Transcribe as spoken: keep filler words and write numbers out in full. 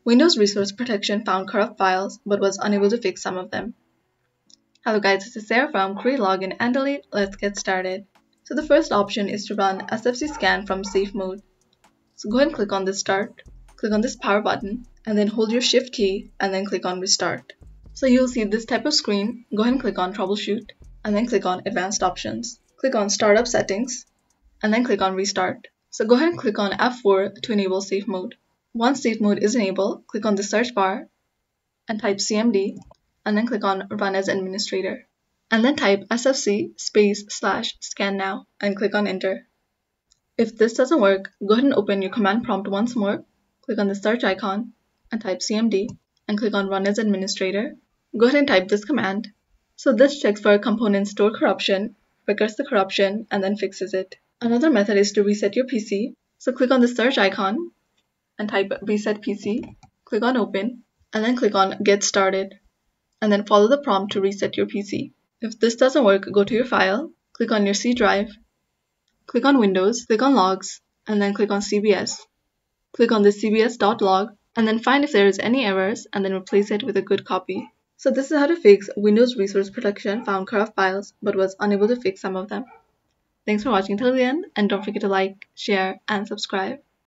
Windows Resource Protection found corrupt files but was unable to fix some of them. Hello guys, this is Sarah from Create Login and Delete. Let's get started. So the first option is to run S F C scan from safe mode. So go ahead and click on this start, click on this power button, and then hold your shift key and then click on restart. So you'll see this type of screen. Go ahead and click on troubleshoot and then click on advanced options. Click on startup settings and then click on restart. So go ahead and click on F four to enable safe mode. Once safe mode is enabled, click on the search bar and type C M D and then click on run as administrator. And then type S F C space slash scan now and click on enter. If this doesn't work, go ahead and open your command prompt once more, click on the search icon and type C M D and click on run as administrator. Go ahead and type this command. So this checks for a component store corruption, records the corruption, and then fixes it. Another method is to reset your P C. So click on the search icon and type reset P C, click on open, and then click on get started, and then follow the prompt to reset your P C. If this doesn't work, go to your file, click on your C drive, click on Windows, click on Logs, and then click on C B S. Click on the C B S dot log, and then find if there is any errors, and then replace it with a good copy. So this is how to fix Windows Resource Protection found corrupt files, but was unable to fix some of them. Thanks for watching till the end, and don't forget to like, share, and subscribe.